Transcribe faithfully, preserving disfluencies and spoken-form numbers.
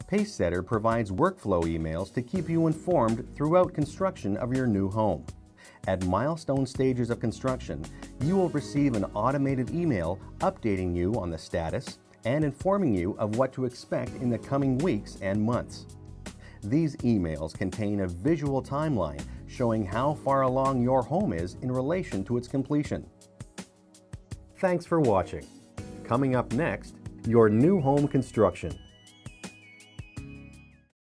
Pacesetter provides workflow emails to keep you informed throughout construction of your new home. At milestone stages of construction, you will receive an automated email updating you on the status and informing you of what to expect in the coming weeks and months. These emails contain a visual timeline showing how far along your home is in relation to its completion. Thanks for watching. Coming up next, your new home construction.